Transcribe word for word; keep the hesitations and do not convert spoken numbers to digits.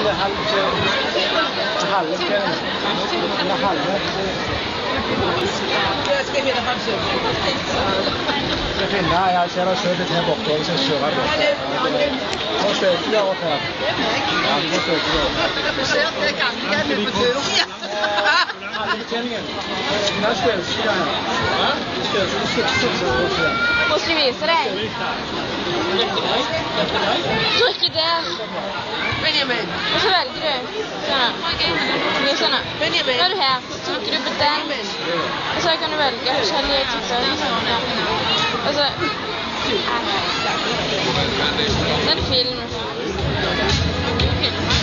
Jeg skal hete Hansen. Jeg finner, jeg kjenner selv litt her borte, og så kjører jeg borte. Nå støter jeg opp her. Ja, nå støter jeg opp. Du ser at det er gamle på tur. Alle betjeningen. Det er støvsida her. Det er støvsida. Hvor skal vi vise deg? Trykk der. Benjamin. Og så velger du. Sånn. Sånn. Nå er du her. Så trykker du på den. Og så kan du velge forskjellige typer. Og så... Nå er det film.